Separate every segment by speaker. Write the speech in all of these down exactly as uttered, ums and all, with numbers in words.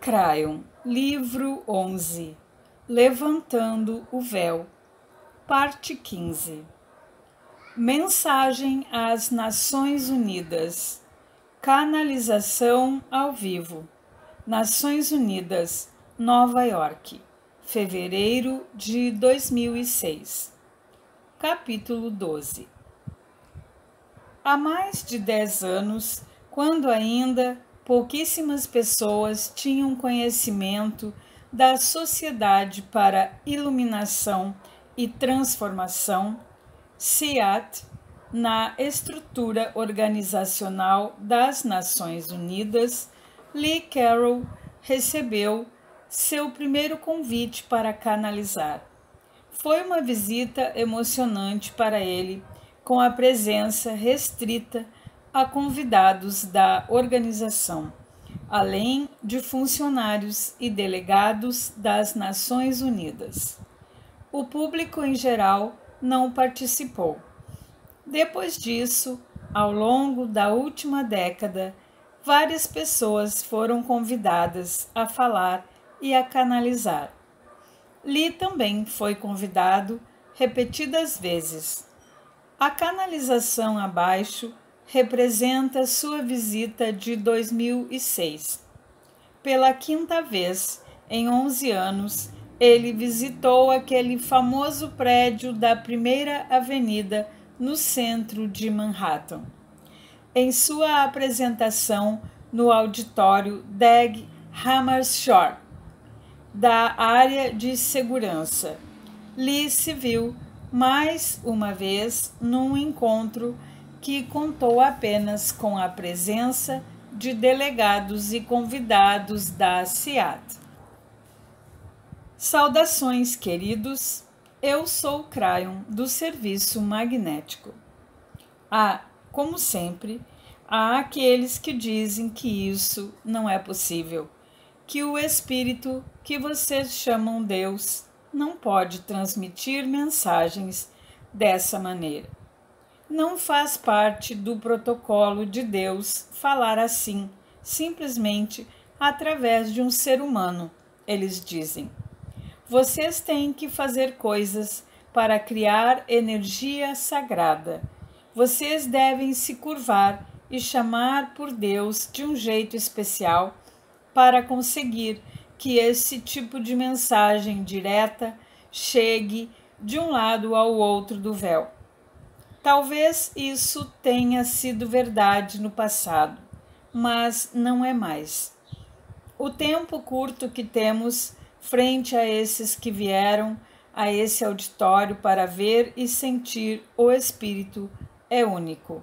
Speaker 1: Crayon, livro onze, Levantando o Véu, parte quinze. Mensagem às Nações Unidas. Canalização ao vivo. Nações Unidas, Nova York, fevereiro de dois mil e seis. Capítulo doze. Há mais de dez anos, quando ainda pouquíssimas pessoas tinham conhecimento da Sociedade para Iluminação e Transformação, S I A T, na estrutura organizacional das Nações Unidas, Lee Carroll recebeu seu primeiro convite para canalizar. Foi uma visita emocionante para ele, com a presença restrita a convidados da organização, além de funcionários e delegados das Nações Unidas. O público em geral não participou. Depois disso, ao longo da última década, várias pessoas foram convidadas a falar e a canalizar. Lee também foi convidado repetidas vezes. A canalização abaixo representa sua visita de dois mil e seis. Pela quinta vez, em onze anos, ele visitou aquele famoso prédio da Primeira Avenida no centro de Manhattan. Em sua apresentação no auditório Dag Hammarskjöld, da área de segurança, Lee se viu mais uma vez num encontro que contou apenas com a presença de delegados e convidados da S I A T. Saudações, queridos. Eu sou Crayon, do Serviço Magnético. Ah, como sempre, há aqueles que dizem que isso não é possível, que o Espírito que vocês chamam Deus não pode transmitir mensagens dessa maneira. Não faz parte do protocolo de Deus falar assim, simplesmente através de um ser humano, eles dizem. Vocês têm que fazer coisas para criar energia sagrada. Vocês devem se curvar e chamar por Deus de um jeito especial para conseguir que esse tipo de mensagem direta chegue de um lado ao outro do véu. Talvez isso tenha sido verdade no passado, mas não é mais. O tempo curto que temos frente a esses que vieram a esse auditório para ver e sentir o Espírito é único.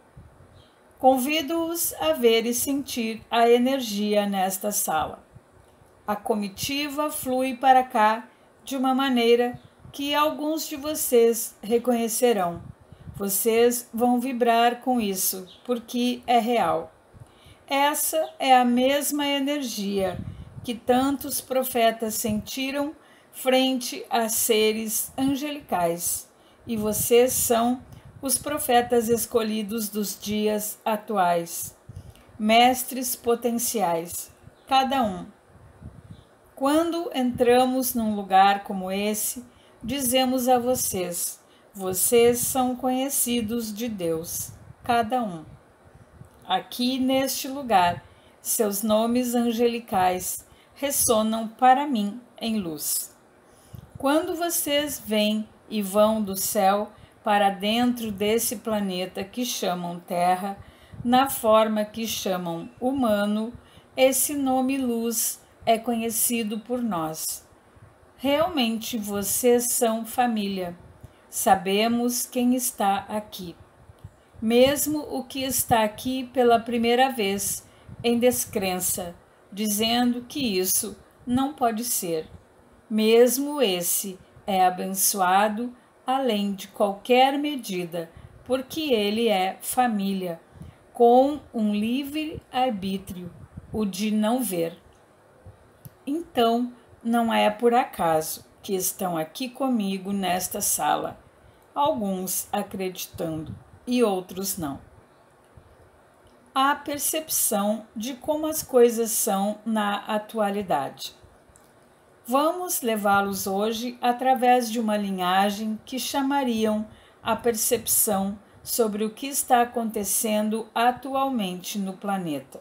Speaker 1: Convido-os a ver e sentir a energia nesta sala. A comitiva flui para cá de uma maneira que alguns de vocês reconhecerão. Vocês vão vibrar com isso, porque é real. Essa é a mesma energia que tantos profetas sentiram frente a seres angelicais, e vocês são os profetas escolhidos dos dias atuais, mestres potenciais, cada um. Quando entramos num lugar como esse, dizemos a vocês: vocês são conhecidos de Deus, cada um. Aqui neste lugar, seus nomes angelicais ressonam para mim em luz. Quando vocês vêm e vão do céu para dentro desse planeta que chamam Terra, na forma que chamam humano, esse nome luz é conhecido por nós. Realmente vocês são família. Sabemos quem está aqui. Mesmo o que está aqui pela primeira vez, em descrença, dizendo que isso não pode ser. Mesmo esse é abençoado além de qualquer medida, porque ele é família, com um livre arbítrio, o de não ver. Então, não é por acaso que estão aqui comigo nesta sala, alguns acreditando e outros não. a percepção de como as coisas são na atualidade. Vamos levá-los hoje através de uma linhagem que chamariam a percepção sobre o que está acontecendo atualmente no planeta.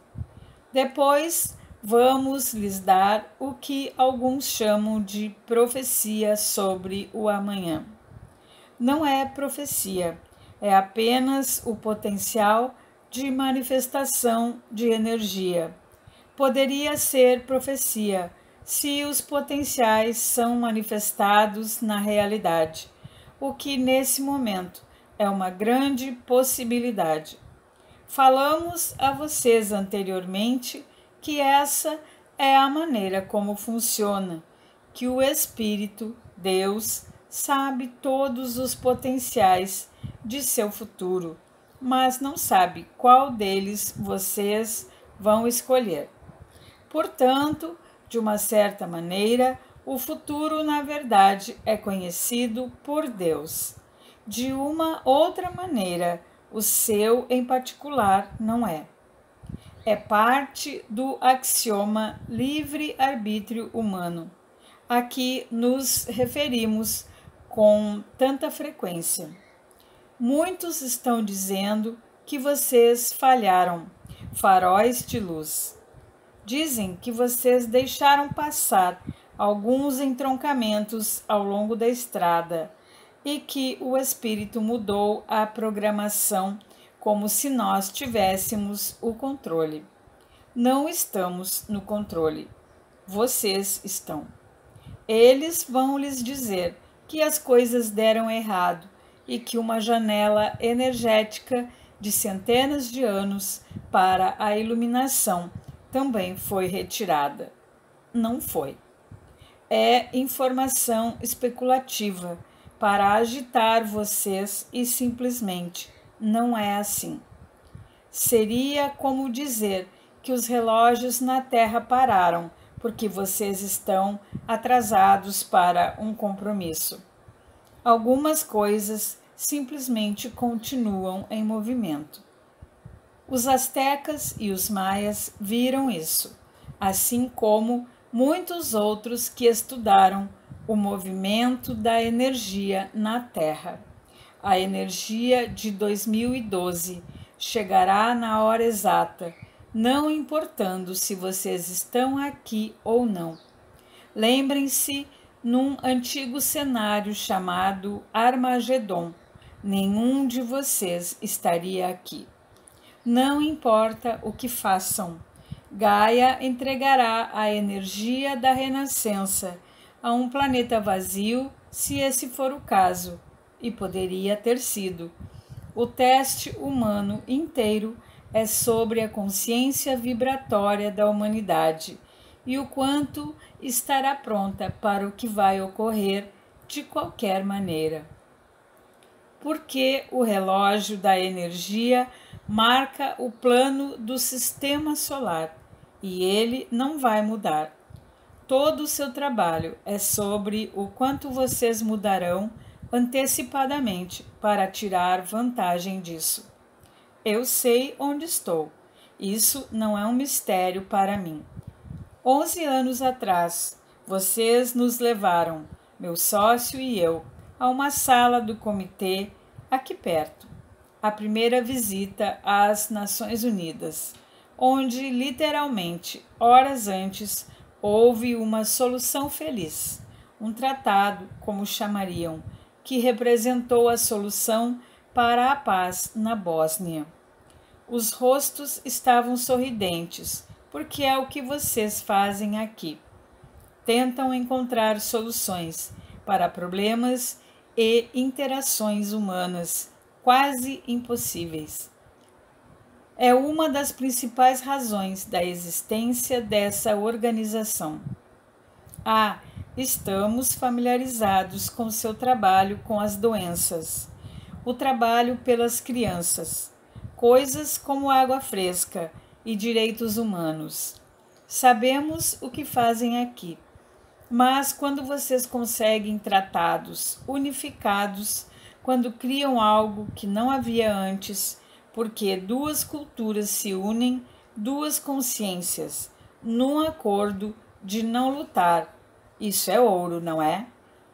Speaker 1: Depois, vamos lhes dar o que alguns chamam de profecia sobre o amanhã. Não é profecia, é apenas o potencial de manifestação de energia. Poderia ser profecia se os potenciais são manifestados na realidade, o que nesse momento é uma grande possibilidade. Falamos a vocês anteriormente que essa é a maneira como funciona, que o Espírito, Deus, sabe todos os potenciais de seu futuro, mas não sabe qual deles vocês vão escolher. Portanto, de uma certa maneira, o futuro, na verdade, é conhecido por Deus. De uma outra maneira, o seu em particular não é. É parte do axioma livre-arbítrio humano, a que nos referimos com tanta frequência. Muitos estão dizendo que vocês falharam, faróis de luz. Dizem que vocês deixaram passar alguns entroncamentos ao longo da estrada e que o espírito mudou a programação como se nós tivéssemos o controle. Não estamos no controle. Vocês estão. Eles vão lhes dizer que as coisas deram errado e que uma janela energética de centenas de anos para a iluminação também foi retirada. Não foi. É informação especulativa para agitar vocês e simplesmente não é assim. Seria como dizer que os relógios na Terra pararam porque vocês estão atrasados para um compromisso. Algumas coisas simplesmente continuam em movimento. Os astecas e os maias viram isso, assim como muitos outros que estudaram o movimento da energia na Terra. A energia de dois mil e doze chegará na hora exata, não importando se vocês estão aqui ou não. Lembrem-se, num antigo cenário chamado Armagedon, nenhum de vocês estaria aqui. Não importa o que façam, Gaia entregará a energia da renascença a um planeta vazio, se esse for o caso, e poderia ter sido. O teste humano inteiro é sobre a consciência vibratória da humanidade e o quanto estará pronta para o que vai ocorrer de qualquer maneira. Porque o relógio da energia marca o plano do sistema solar e ele não vai mudar. Todo o seu trabalho é sobre o quanto vocês mudarão antecipadamente para tirar vantagem disso. Eu sei onde estou. Isso não é um mistério para mim. Onze anos atrás, vocês nos levaram, meu sócio e eu, a uma sala do comitê aqui perto. A primeira visita às Nações Unidas, onde literalmente, horas antes, houve uma solução feliz, um tratado, como chamariam, que representou a solução para a paz na Bósnia. Os rostos estavam sorridentes, porque é o que vocês fazem aqui. Tentam encontrar soluções para problemas e interações humanas quase impossíveis. É uma das principais razões da existência dessa organização. Ah, estamos familiarizados com seu trabalho com as doenças, o trabalho pelas crianças, coisas como água fresca e direitos humanos. Sabemos o que fazem aqui, mas quando vocês conseguem tratados unificados, quando criam algo que não havia antes, porque duas culturas se unem, duas consciências, num acordo de não lutar. Isso é ouro, não é?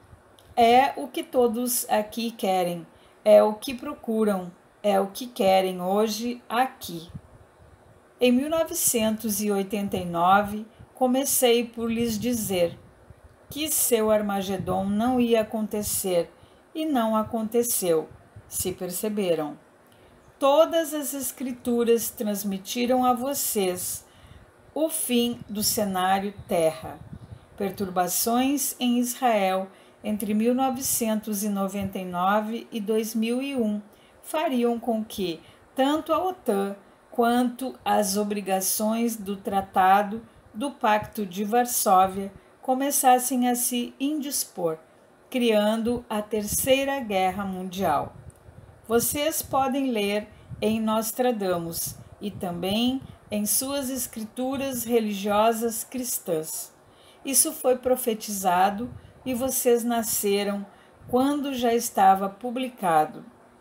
Speaker 1: É o que todos aqui querem, é o que procuram, é o que querem hoje aqui. Em mil novecentos e oitenta e nove, comecei por lhes dizer que seu Armagedon não ia acontecer, e não aconteceu, se perceberam. Todas as escrituras transmitiram a vocês o fim do cenário Terra. Perturbações em Israel entre mil novecentos e noventa e nove e dois mil e um fariam com que tanto a OTAN quanto as obrigações do Tratado do Pacto de Varsóvia começassem a se indispor, criando a Terceira Guerra Mundial. Vocês podem ler em Nostradamus e também em suas escrituras religiosas cristãs. Isso foi profetizado e vocês nasceram quando já estava publicado.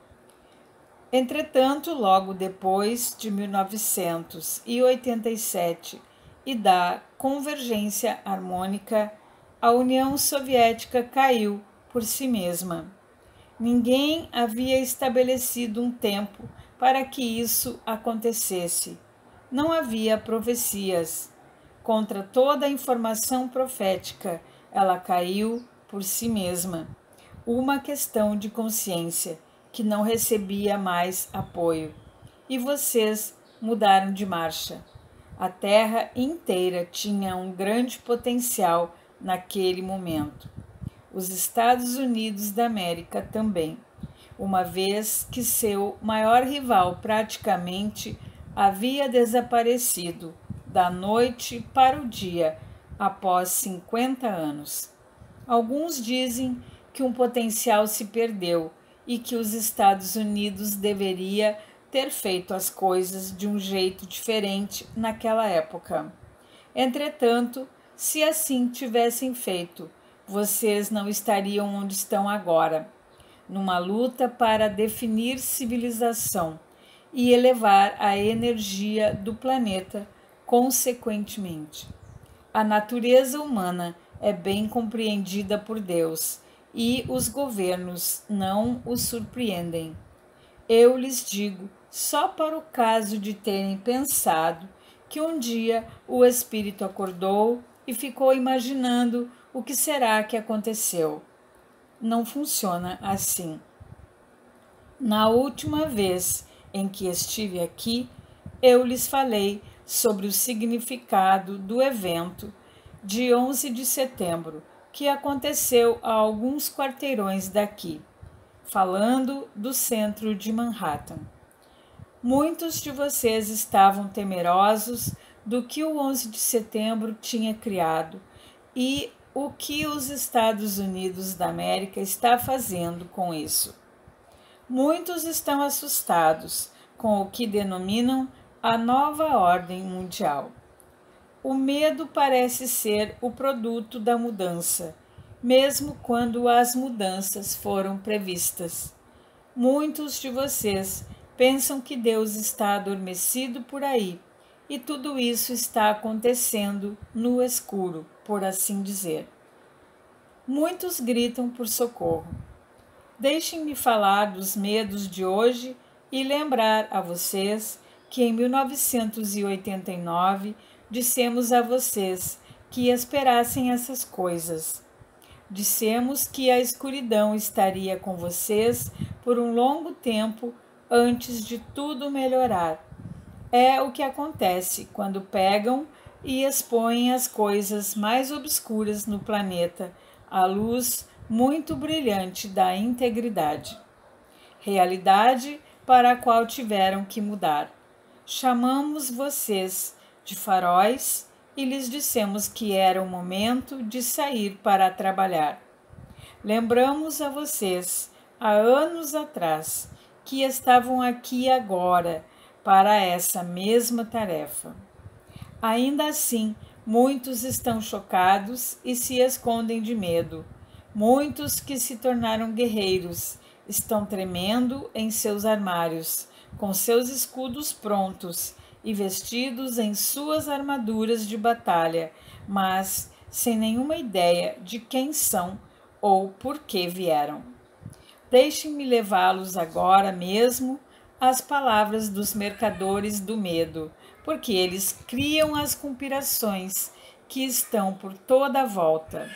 Speaker 1: Entretanto, logo depois de mil novecentos e oitenta e sete e da convergência harmônica, a União Soviética caiu por si mesma. Ninguém havia estabelecido um tempo para que isso acontecesse. Não havia profecias. Contra toda a informação profética, ela caiu por si mesma. Uma questão de consciência que não recebia mais apoio. E vocês mudaram de marcha. A Terra inteira tinha um grande potencial naquele momento. Os Estados Unidos da América também, uma vez que seu maior rival praticamente havia desaparecido da noite para o dia após cinquenta anos. Alguns dizem que um potencial se perdeu e que os Estados Unidos deveria ter feito as coisas de um jeito diferente naquela época. Entretanto, se assim tivessem feito, vocês não estariam onde estão agora, numa luta para definir civilização e elevar a energia do planeta consequentemente. A natureza humana é bem compreendida por Deus e os governos não os surpreendem. Eu lhes digo, só para o caso de terem pensado que um dia o espírito acordou e ficou imaginando o que será que aconteceu. Não funciona assim. Na última vez em que estive aqui, eu lhes falei sobre o significado do evento de onze de setembro, que aconteceu a alguns quarteirões daqui, falando do centro de Manhattan. Muitos de vocês estavam temerosos do que o onze de setembro tinha criado e o que os Estados Unidos da América está fazendo com isso. Muitos estão assustados com o que denominam a nova ordem mundial. O medo parece ser o produto da mudança, mesmo quando as mudanças foram previstas. Muitos de vocês pensam que Deus está adormecido por aí, e tudo isso está acontecendo no escuro, por assim dizer. Muitos gritam por socorro. Deixem-me falar dos medos de hoje e lembrar a vocês que em mil novecentos e oitenta e nove dissemos a vocês que esperassem essas coisas. Dissemos que a escuridão estaria com vocês por um longo tempo antes de tudo melhorar. É o que acontece quando pegam e expõem as coisas mais obscuras no planeta à luz muito brilhante da integridade. Realidade para a qual tiveram que mudar. Chamamos vocês de faróis e lhes dissemos que era o momento de sair para trabalhar. Lembramos a vocês, há anos atrás, que estavam aqui agora para essa mesma tarefa. Ainda assim, muitos estão chocados e se escondem de medo. Muitos que se tornaram guerreiros estão tremendo em seus armários, com seus escudos prontos e vestidos em suas armaduras de batalha, mas sem nenhuma ideia de quem são ou por que vieram. Deixem-me levá-los agora mesmo às palavras dos mercadores do medo, porque eles criam as conspirações que estão por toda a volta.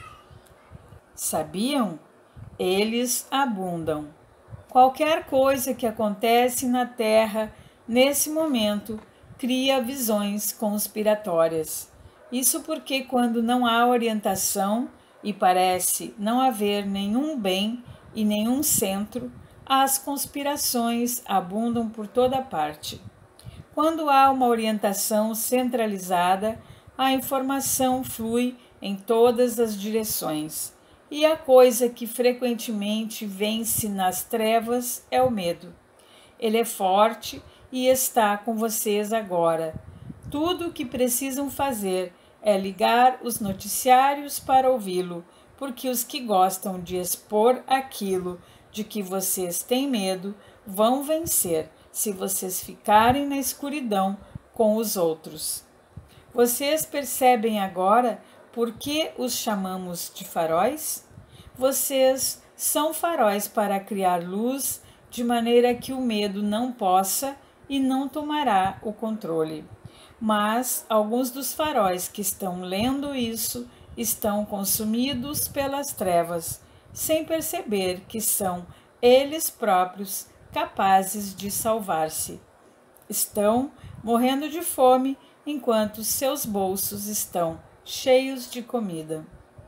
Speaker 1: Sabiam? Eles abundam. Qualquer coisa que acontece na Terra nesse momento cria visões conspiratórias. Isso porque quando não há orientação e parece não haver nenhum bem e nenhum centro, as conspirações abundam por toda parte. Quando há uma orientação centralizada, a informação flui em todas as direções. E a coisa que frequentemente vence nas trevas é o medo. Ele é forte e está com vocês agora. Tudo o que precisam fazer é ligar os noticiários para ouvi-lo, porque os que gostam de expor aquilo de que vocês têm medo vão vencer se vocês ficarem na escuridão com os outros. Vocês percebem agora por que os chamamos de faróis? Vocês são faróis para criar luz de maneira que o medo não possa e não tomará o controle. Mas alguns dos faróis que estão lendo isso estão consumidos pelas trevas, sem perceber que são eles próprios capazes de salvar-se. Estão morrendo de fome enquanto seus bolsos estão cheios de comida.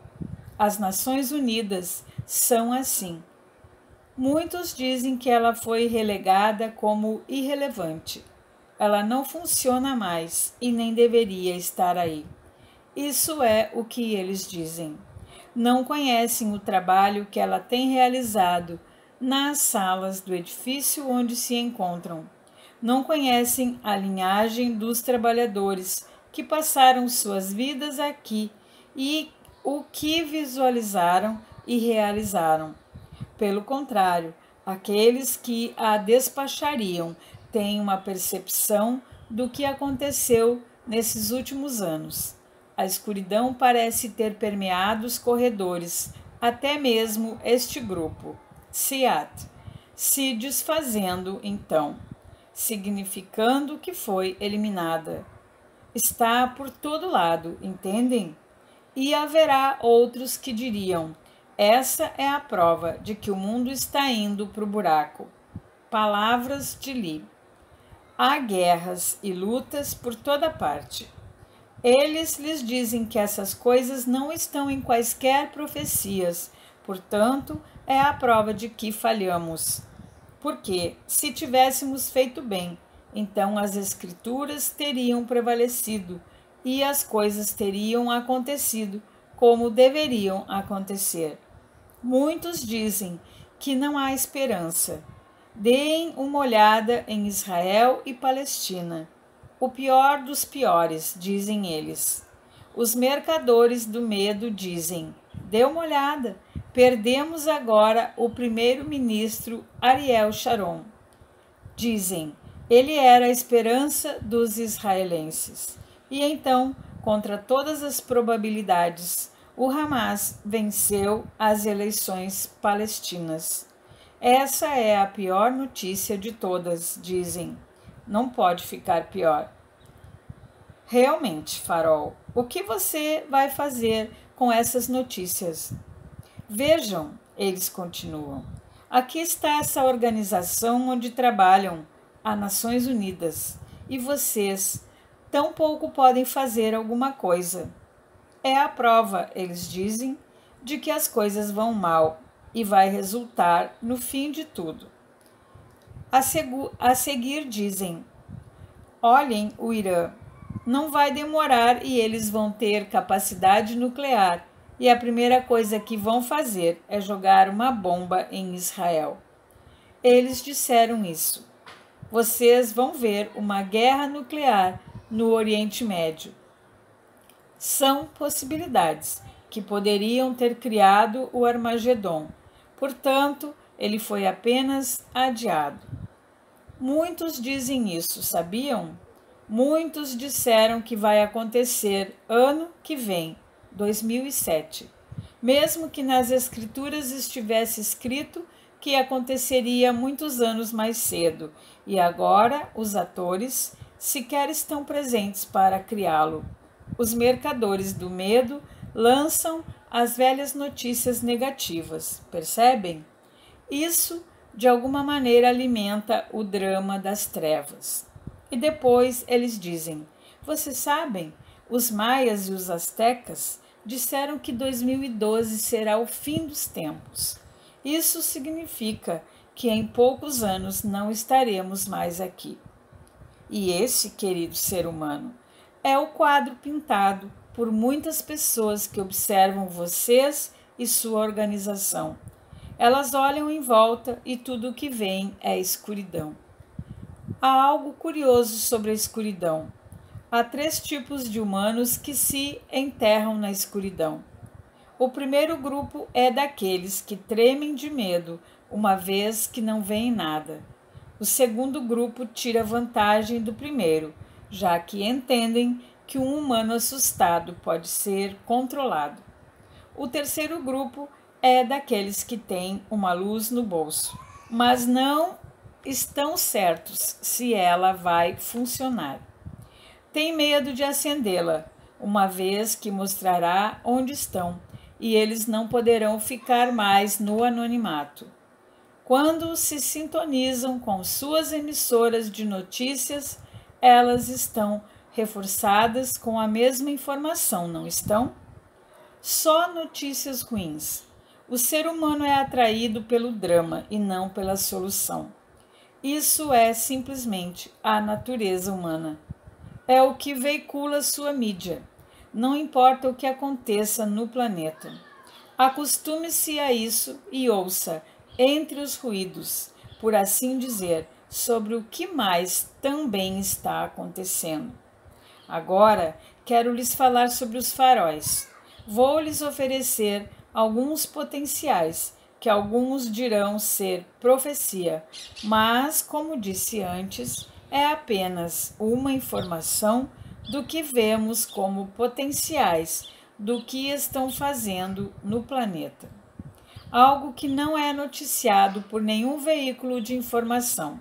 Speaker 1: As Nações Unidas são assim. Muitos dizem que ela foi relegada como irrelevante. Ela não funciona mais e nem deveria estar aí. Isso é o que eles dizem. Não conhecem o trabalho que ela tem realizado nas salas do edifício onde se encontram. Não conhecem a linhagem dos trabalhadores que passaram suas vidas aqui e o que visualizaram e realizaram. Pelo contrário, aqueles que a despachariam têm uma percepção do que aconteceu nesses últimos anos. A escuridão parece ter permeado os corredores, até mesmo este grupo, Siat, se desfazendo então, significando que foi eliminada. Está por todo lado, entendem? E haverá outros que diriam: essa é a prova de que o mundo está indo para o buraco. Palavras de Li. Há guerras e lutas por toda parte. Eles lhes dizem que essas coisas não estão em quaisquer profecias, portanto, é a prova de que falhamos. Porque, se tivéssemos feito bem, então as Escrituras teriam prevalecido e as coisas teriam acontecido como deveriam acontecer. Muitos dizem que não há esperança. Deem uma olhada em Israel e Palestina. O pior dos piores, dizem eles. Os mercadores do medo dizem: dê uma olhada, perdemos agora o primeiro-ministro Ariel Sharon. Dizem: ele era a esperança dos israelenses. E então, contra todas as probabilidades, o Hamas venceu as eleições palestinas. Essa é a pior notícia de todas, dizem. Não pode ficar pior. Realmente, farol, o que você vai fazer com essas notícias? Vejam, eles continuam. Aqui está essa organização onde trabalham, as Nações Unidas, e vocês tão pouco podem fazer alguma coisa. É a prova, eles dizem, de que as coisas vão mal e vai resultar no fim de tudo. A, segu- a seguir dizem: olhem o Irã, não vai demorar e eles vão ter capacidade nuclear e a primeira coisa que vão fazer é jogar uma bomba em Israel. Eles disseram isso. Vocês vão ver uma guerra nuclear no Oriente Médio. São possibilidades que poderiam ter criado o Armagedon. Portanto, ele foi apenas adiado. Muitos dizem isso, sabiam? Muitos disseram que vai acontecer ano que vem, dois mil e sete, mesmo que nas escrituras estivesse escrito que aconteceria muitos anos mais cedo, e agora os atores sequer estão presentes para criá-lo. Os mercadores do medo lançam as velhas notícias negativas, percebem? Isso, de alguma maneira, alimenta o drama das trevas. E depois eles dizem: vocês sabem, os maias e os astecas disseram que dois mil e doze será o fim dos tempos. Isso significa que em poucos anos não estaremos mais aqui. E esse, querido ser humano, é o quadro pintado por muitas pessoas que observam vocês e sua organização. Elas olham em volta e tudo o que vem é escuridão. Há algo curioso sobre a escuridão. Há três tipos de humanos que se enterram na escuridão. O primeiro grupo é daqueles que tremem de medo, uma vez que não veem nada. O segundo grupo tira vantagem do primeiro, já que entendem que um humano assustado pode ser controlado. O terceiro grupo é daqueles que têm uma luz no bolso, mas não estão certos se ela vai funcionar. Tem medo de acendê-la, uma vez que mostrará onde estão, e eles não poderão ficar mais no anonimato. Quando se sintonizam com suas emissoras de notícias, elas estão reforçadas com a mesma informação, não estão? Só notícias ruins. O ser humano é atraído pelo drama e não pela solução. Isso é simplesmente a natureza humana. É o que veicula sua mídia. Não importa o que aconteça no planeta. Acostume-se a isso e ouça, entre os ruídos, por assim dizer, sobre o que mais também está acontecendo. Agora, quero lhes falar sobre os faróis. Vou lhes oferecer alguns potenciais, que alguns dirão ser profecia, mas, como disse antes, é apenas uma informação do que vemos como potenciais do que estão fazendo no planeta. Algo que não é noticiado por nenhum veículo de informação.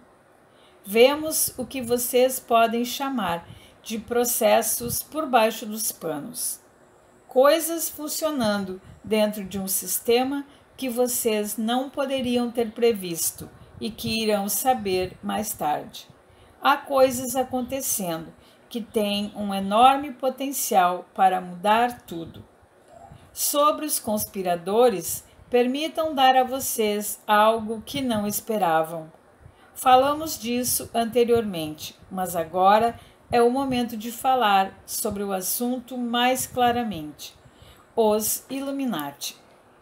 Speaker 1: Vemos o que vocês podem chamar de processos por baixo dos panos. Coisas funcionando dentro de um sistema que vocês não poderiam ter previsto e que irão saber mais tarde. Há coisas acontecendo que têm um enorme potencial para mudar tudo. Sobre os conspiradores, permitam dar a vocês algo que não esperavam. Falamos disso anteriormente, mas agora é o momento de falar sobre o assunto mais claramente. Os Illuminati.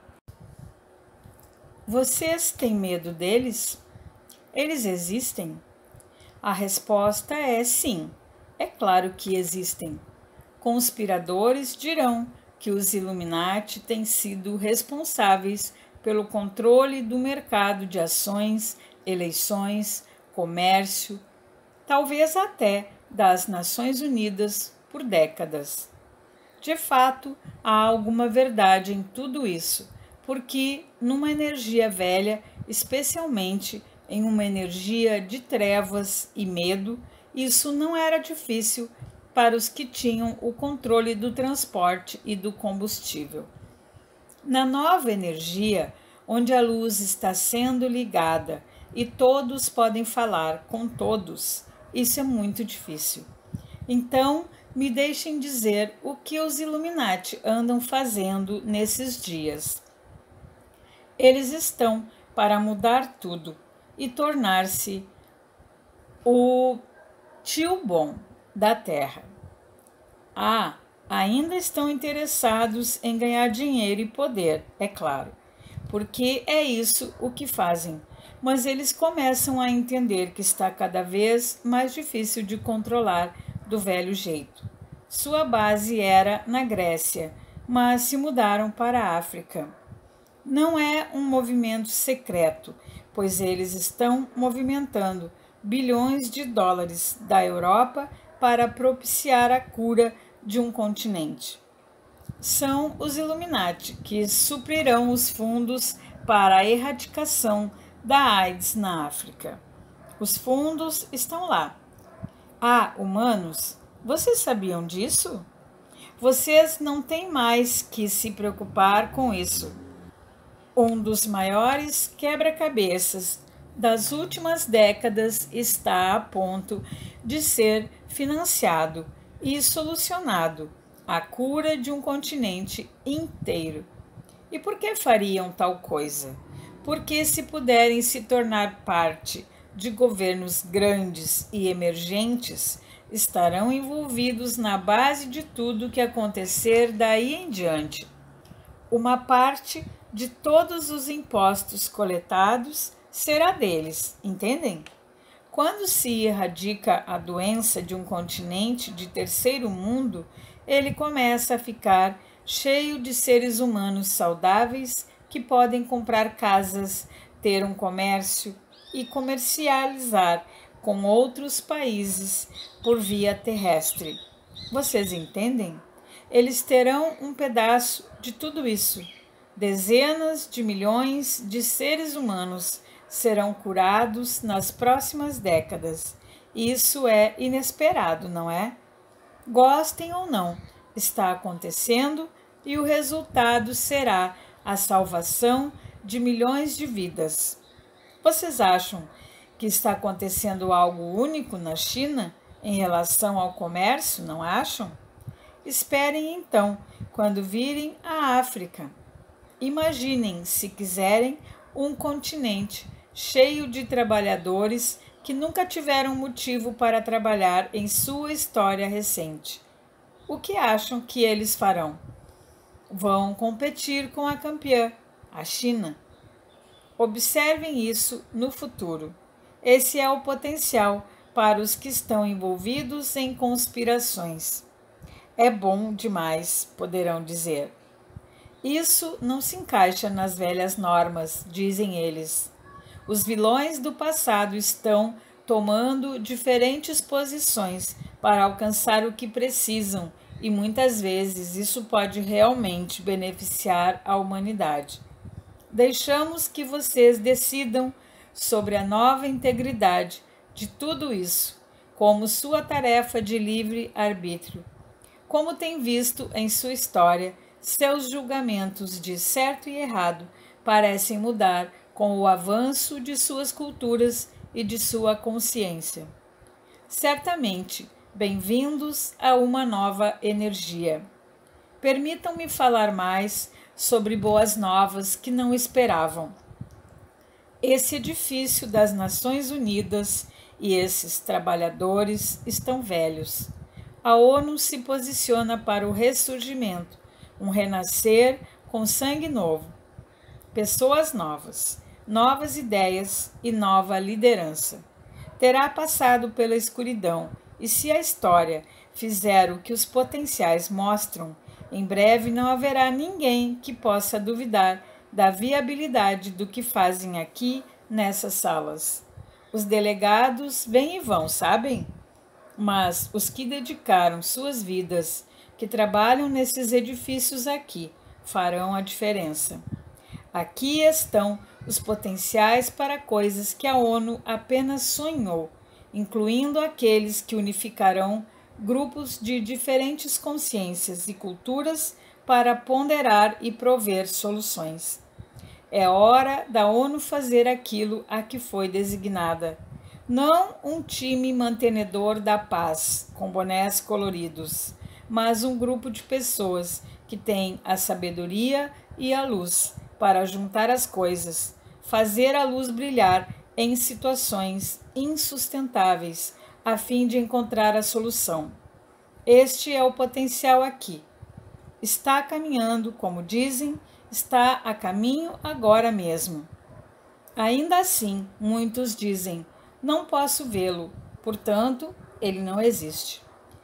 Speaker 1: Vocês têm medo deles? Eles existem? A resposta é sim. É claro que existem. Conspiradores dirão que os Illuminati têm sido responsáveis pelo controle do mercado de ações, eleições, comércio, talvez até das Nações Unidas por décadas. De fato, há alguma verdade em tudo isso, porque numa energia velha, especialmente em uma energia de trevas e medo, isso não era difícil para os que tinham o controle do transporte e do combustível. Na nova energia, onde a luz está sendo ligada e todos podem falar com todos, isso é muito difícil. Então, me deixem dizer o que os Illuminati andam fazendo nesses dias. Eles estão para mudar tudo e tornar-se o tio bom da Terra. Ah, ainda estão interessados em ganhar dinheiro e poder, é claro, porque é isso o que fazem. Mas eles começam a entender que está cada vez mais difícil de controlar do velho jeito. Sua base era na Grécia, mas se mudaram para a África. Não é um movimento secreto, pois eles estão movimentando bilhões de dólares da Europa para propiciar a cura de um continente. São os Illuminati que suprirão os fundos para a erradicação da AIDS na África. Os fundos estão lá. Ah, humanos, vocês sabiam disso? Vocês não têm mais que se preocupar com isso. Um dos maiores quebra-cabeças das últimas décadas está a ponto de ser financiado e solucionado, a cura de um continente inteiro. E por que fariam tal coisa? Porque se puderem se tornar parte de governos grandes e emergentes, estarão envolvidos na base de tudo que acontecer daí em diante. Uma parte de todos os impostos coletados será deles, entendem? Quando se erradica a doença de um continente de terceiro mundo, ele começa a ficar cheio de seres humanos saudáveis que podem comprar casas, ter um comércio e comercializar com outros países por via terrestre. Vocês entendem? Eles terão um pedaço de tudo isso. Dezenas de milhões de seres humanos serão curados nas próximas décadas. Isso é inesperado, não é? Gostem ou não, está acontecendo e o resultado será a salvação de milhões de vidas. Vocês acham que está acontecendo algo único na China em relação ao comércio, não acham? Esperem então, quando virem a África. Imaginem, se quiserem, um continente cheio de trabalhadores que nunca tiveram motivo para trabalhar em sua história recente. O que acham que eles farão? Vão competir com a campeã, a China. Observem isso no futuro. Esse é o potencial para os que estão envolvidos em conspirações. É bom demais, poderão dizer. Isso não se encaixa nas velhas normas, dizem eles. Os vilões do passado estão tomando diferentes posições para alcançar o que precisam e muitas vezes isso pode realmente beneficiar a humanidade. Deixamos que vocês decidam sobre a nova integridade de tudo isso, como sua tarefa de livre arbítrio. Como tem visto em sua história, seus julgamentos de certo e errado parecem mudar com o avanço de suas culturas e de sua consciência. Certamente, bem-vindos a uma nova energia. Permitam-me falar mais sobre boas novas que não esperavam. Esse edifício das Nações Unidas e esses trabalhadores estão velhos. A ONU se posiciona para o ressurgimento, um renascer com sangue novo, pessoas novas, novas ideias e nova liderança. Terá passado pela escuridão e se a história fizer o que os potenciais mostram, em breve não haverá ninguém que possa duvidar da viabilidade do que fazem aqui nessas salas. Os delegados vêm e vão, sabem? Mas os que dedicaram suas vidas, que trabalham nesses edifícios aqui, farão a diferença. Aqui estão os potenciais para coisas que a ONU apenas sonhou, incluindo aqueles que unificarão grupos de diferentes consciências e culturas para ponderar e prover soluções. É hora da ONU fazer aquilo a que foi designada. Não um time mantenedor da paz, com bonés coloridos, mas um grupo de pessoas que têm a sabedoria e a luz para juntar as coisas, fazer a luz brilhar em situações insustentáveis, a fim de encontrar a solução. Este é o potencial aqui. Está caminhando, como dizem, está a caminho agora mesmo. Ainda assim, muitos dizem, não posso vê-lo, portanto, ele não existe.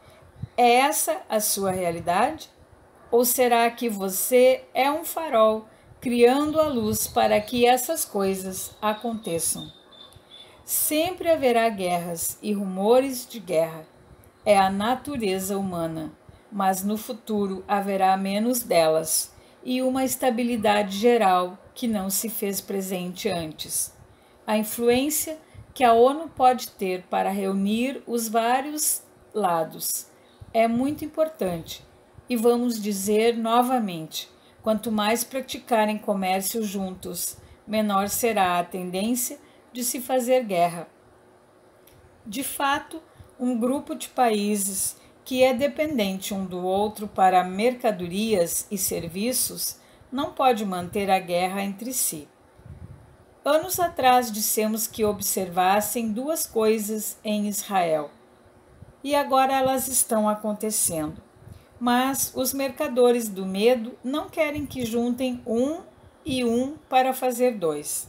Speaker 1: É essa a sua realidade? Ou será que você é um farol criando a luz para que essas coisas aconteçam? Sempre haverá guerras e rumores de guerra. É a natureza humana, mas no futuro haverá menos delas e uma estabilidade geral que não se fez presente antes. A influência que a ONU pode ter para reunir os vários lados é muito importante e vamos dizer novamente: quanto mais praticarem comércio juntos, menor será a tendência de se fazer guerra. De fato, um grupo de países que é dependente um do outro para mercadorias e serviços não pode manter a guerra entre si. Anos atrás dissemos que observassem duas coisas em Israel, e agora elas estão acontecendo. Mas os mercadores do medo não querem que juntem um e um para fazer dois.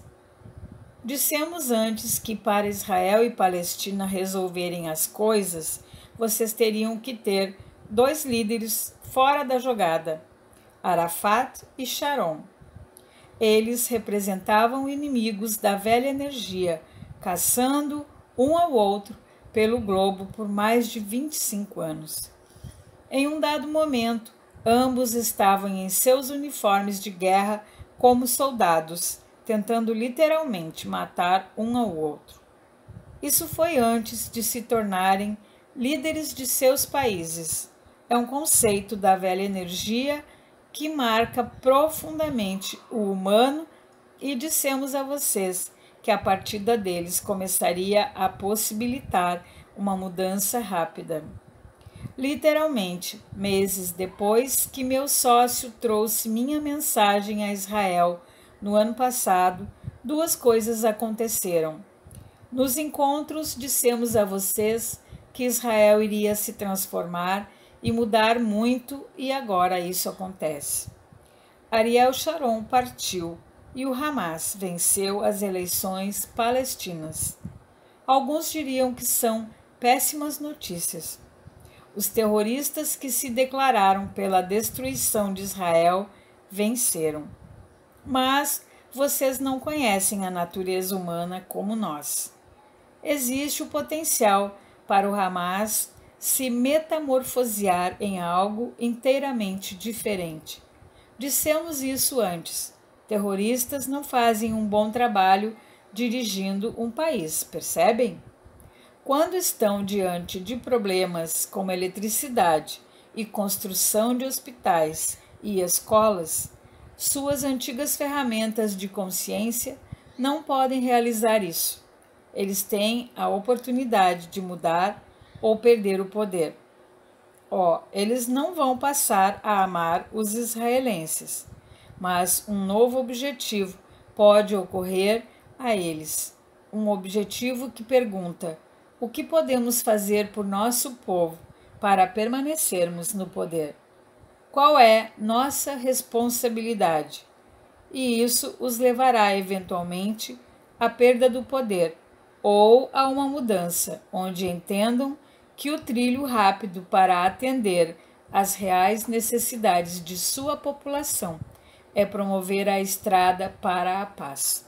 Speaker 1: Dissemos antes que para Israel e Palestina resolverem as coisas, vocês teriam que ter dois líderes fora da jogada, Arafat e Sharon. Eles representavam inimigos da velha energia, caçando um ao outro pelo globo por mais de vinte e cinco anos. Em um dado momento, ambos estavam em seus uniformes de guerra como soldados, tentando literalmente matar um ao outro. Isso foi antes de se tornarem líderes de seus países. É um conceito da velha energia que marca profundamente o humano e dissemos a vocês que a partida deles começaria a possibilitar uma mudança rápida. Literalmente, meses depois que meu sócio trouxe minha mensagem a Israel no ano passado, duas coisas aconteceram. Nos encontros, dissemos a vocês que Israel iria se transformar e mudar muito, e agora isso acontece. Ariel Sharon partiu e o Hamas venceu as eleições palestinas. Alguns diriam que são péssimas notícias. Os terroristas que se declararam pela destruição de Israel venceram. Mas vocês não conhecem a natureza humana como nós. Existe o potencial para o Hamas se metamorfosear em algo inteiramente diferente. Dissemos isso antes. Terroristas não fazem um bom trabalho dirigindo um país, percebem? Quando estão diante de problemas como eletricidade e construção de hospitais e escolas, suas antigas ferramentas de consciência não podem realizar isso. Eles têm a oportunidade de mudar ou perder o poder. Ó, oh, eles não vão passar a amar os israelenses, mas um novo objetivo pode ocorrer a eles. Um objetivo que pergunta: o que podemos fazer por nosso povo para permanecermos no poder? Qual é nossa responsabilidade? E isso os levará eventualmente à perda do poder ou a uma mudança, onde entendam que o trilho rápido para atender às reais necessidades de sua população é promover a estrada para a paz.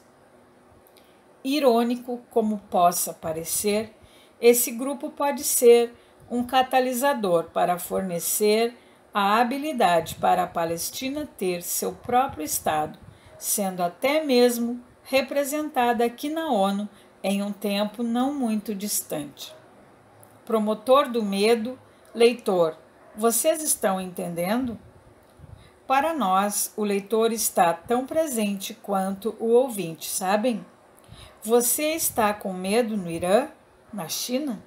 Speaker 1: Irônico como possa parecer, esse grupo pode ser um catalisador para fornecer a habilidade para a Palestina ter seu próprio Estado, sendo até mesmo representada aqui na ONU em um tempo não muito distante. Promotor do medo, leitor, vocês estão entendendo? Para nós, o leitor está tão presente quanto o ouvinte, sabem? Você está com medo no Irã? Na China?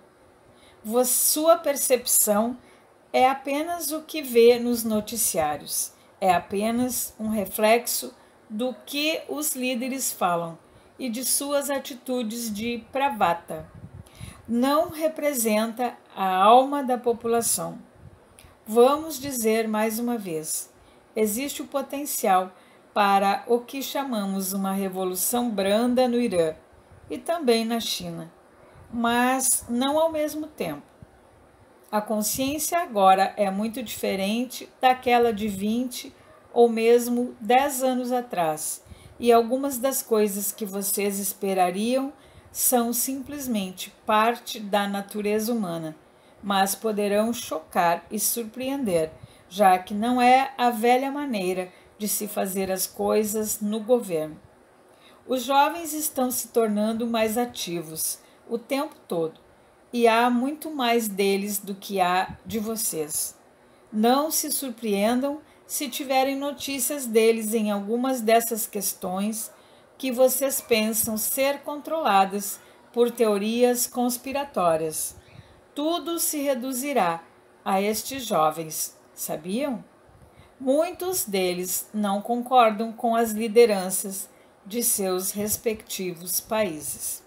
Speaker 1: Sua percepção é apenas o que vê nos noticiários, é apenas um reflexo do que os líderes falam e de suas atitudes de pravata. Não representa a alma da população. Vamos dizer mais uma vez, existe o potencial para o que chamamos uma revolução branda no Irã e também na China, mas não ao mesmo tempo. A consciência agora é muito diferente daquela de vinte ou mesmo dez anos atrás, e algumas das coisas que vocês esperariam são simplesmente parte da natureza humana, mas poderão chocar e surpreender, já que não é a velha maneira de se fazer as coisas no governo. Os jovens estão se tornando mais ativos o tempo todo, e há muito mais deles do que há de vocês. Não se surpreendam se tiverem notícias deles em algumas dessas questões que vocês pensam ser controladas por teorias conspiratórias. Tudo se reduzirá a estes jovens, sabiam? Muitos deles não concordam com as lideranças de seus respectivos países.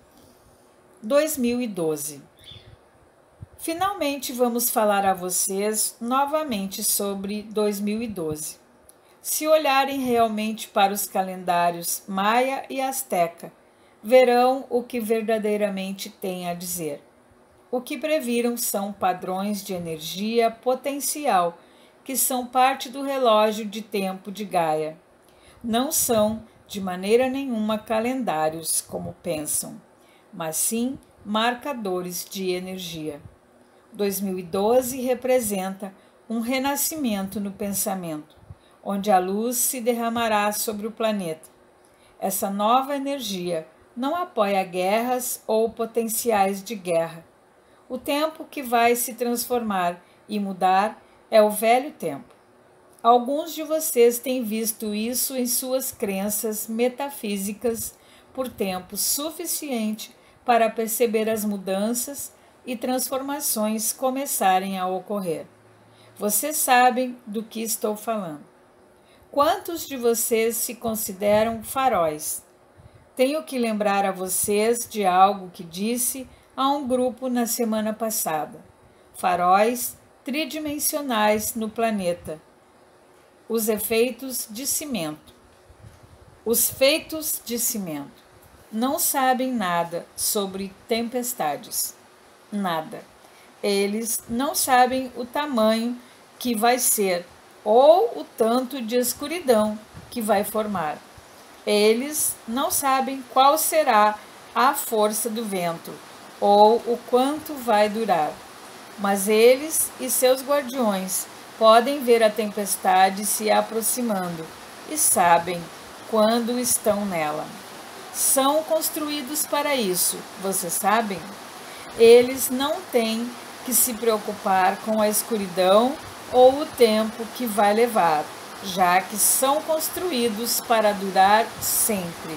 Speaker 1: dois mil e doze. Finalmente vamos falar a vocês novamente sobre dois mil e doze. Se olharem realmente para os calendários Maia e Azteca, verão o que verdadeiramente tem a dizer. O que previram são padrões de energia potencial que são parte do relógio de tempo de Gaia. Não são, de maneira nenhuma, calendários, como pensam, mas sim marcadores de energia. dois mil e doze representa um renascimento no pensamento, onde a luz se derramará sobre o planeta. Essa nova energia não apoia guerras ou potenciais de guerra. O tempo que vai se transformar e mudar é o velho tempo. Alguns de vocês têm visto isso em suas crenças metafísicas por tempo suficiente para perceber as mudanças e transformações começarem a ocorrer. Vocês sabem do que estou falando. Quantos de vocês se consideram faróis? Tenho que lembrar a vocês de algo que disse a um grupo na semana passada. Faróis tridimensionais no planeta. Os efeitos de cimento. Os feitos de cimento não sabem nada sobre tempestades. Nada. Eles não sabem o tamanho que vai ser ou o tanto de escuridão que vai formar. Eles não sabem qual será a força do vento ou o quanto vai durar. Mas eles e seus guardiões podem ver a tempestade se aproximando e sabem quando estão nela. São construídos para isso, vocês sabem? Eles não têm que se preocupar com a escuridão ou o tempo que vai levar, já que são construídos para durar sempre.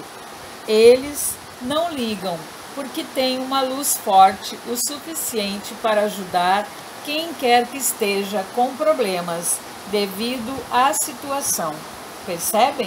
Speaker 1: Eles não ligam, porque têm uma luz forte o suficiente para ajudar quem quer que esteja com problemas devido à situação. Percebem?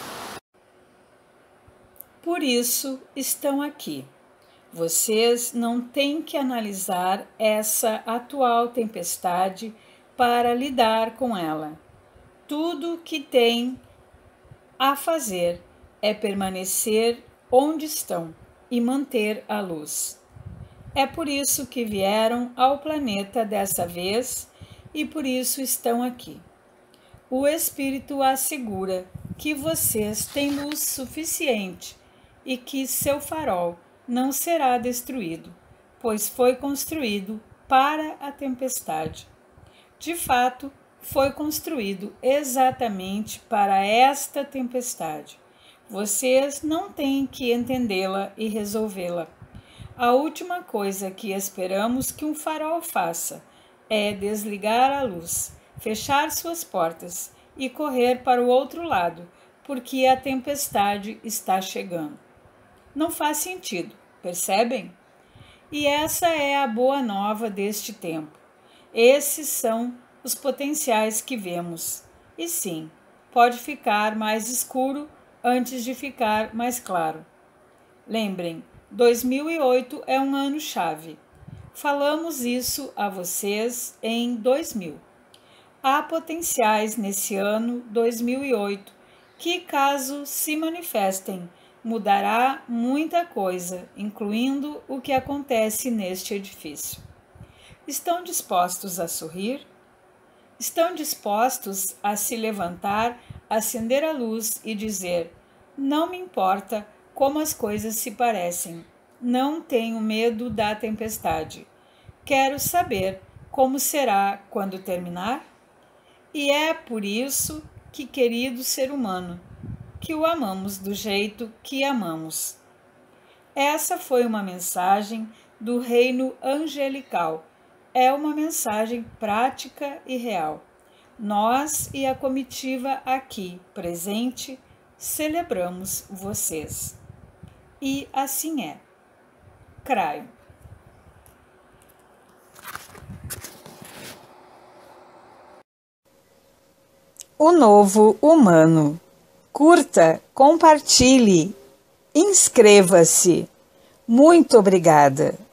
Speaker 1: Por isso estão aqui. Vocês não têm que analisar essa atual tempestade para lidar com ela. Tudo que têm a fazer é permanecer onde estão e manter a luz. É por isso que vieram ao planeta dessa vez e por isso estão aqui. O Espírito assegura que vocês têm luz suficiente e que seu farol não será destruído, pois foi construído para a tempestade. De fato, foi construído exatamente para esta tempestade. Vocês não têm que entendê-la e resolvê-la. A última coisa que esperamos que um farol faça é desligar a luz, fechar suas portas e correr para o outro lado, porque a tempestade está chegando. Não faz sentido, percebem? E essa é a boa nova deste tempo. Esses são os potenciais que vemos. E sim, pode ficar mais escuro antes de ficar mais claro. Lembrem, dois mil e oito é um ano-chave. Falamos isso a vocês em dois mil. Há potenciais nesse ano dois mil e oito que, caso se manifestem, mudará muita coisa, incluindo o que acontece neste edifício. Estão dispostos a sorrir? Estão dispostos a se levantar, acender a luz e dizer: não me importa como as coisas se parecem, Não tenho medo da tempestade. Quero saber como será quando terminar. E é por isso que, querido ser humano, que o amamos do jeito que amamos. Essa foi uma mensagem do reino angelical. É uma mensagem prática e real. Nós e a comitiva aqui presente celebramos vocês. E assim é. Craio. O novo humano. Curta, compartilhe, inscreva-se. Muito obrigada.